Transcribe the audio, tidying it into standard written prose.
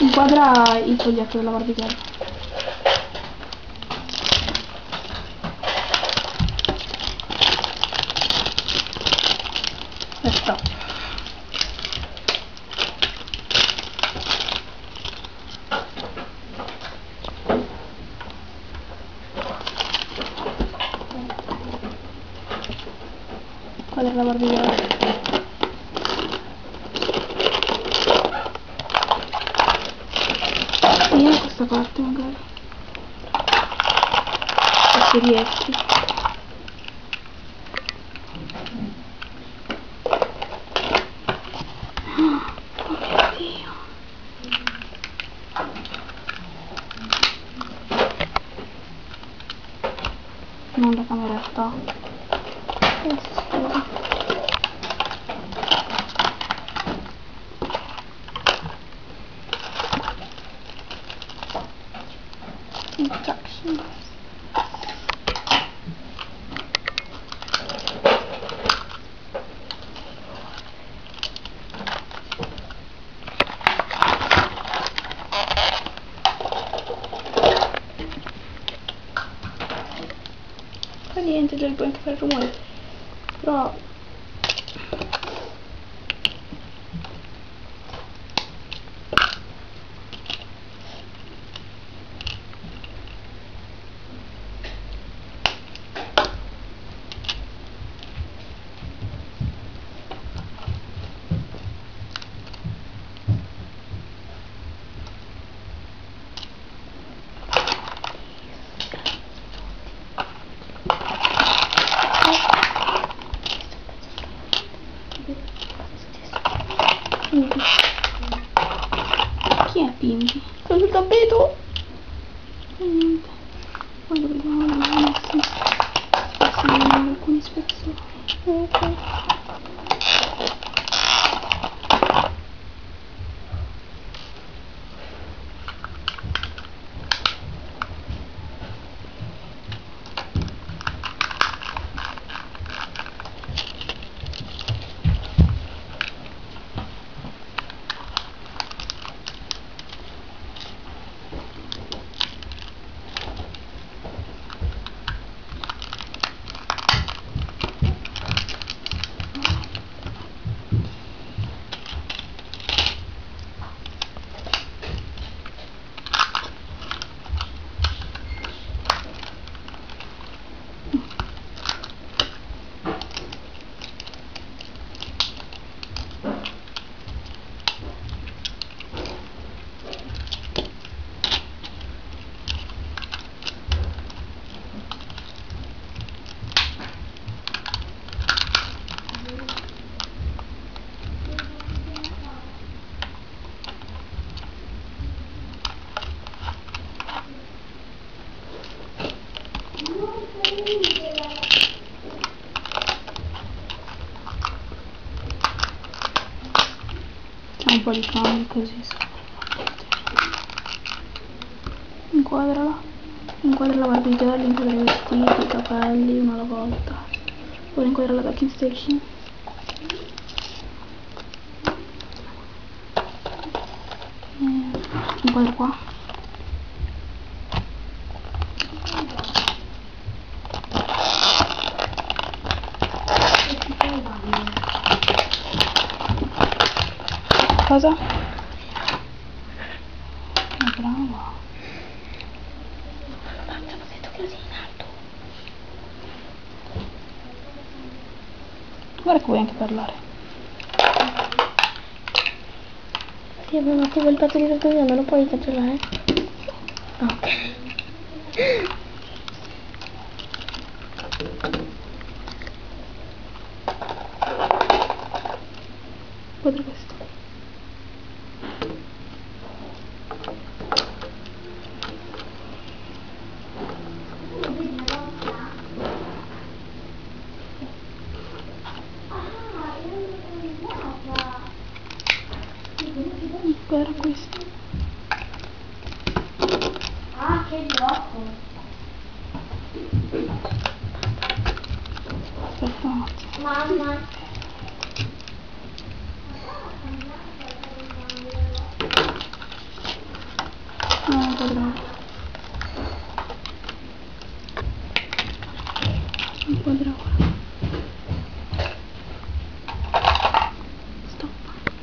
Inquadra il foglietto della Barbie. Aspetta. Inquadra la Barbie. E questa parte magari. Se riesci. Oh mio Dio. Non la cameretta. Instructions. Fa niente, già puoi anche fare rumore, però chi è Pimpi? Sono sul tappeto! E niente. Poi dobbiamo messi alcuni spezzoni. Ok. C'è un po' di cambio così. Inquadrala. Inquadra la Barbiegirl, inquadra i vestiti, i capelli, uno alla volta. Ora inquadra la docking station. Inquadra qua. Cosa? Brava. Basta, ho detto così in alto. Guarda che vuoi anche parlare. Sì, avevo attivo il pezzo di fotografia, me lo puoi cancellare? Ok. Guarda questo. Guarda questo. Ah, che gioco! Aspetta un attimo. Mamma! No, un quadrato. Un quadrato.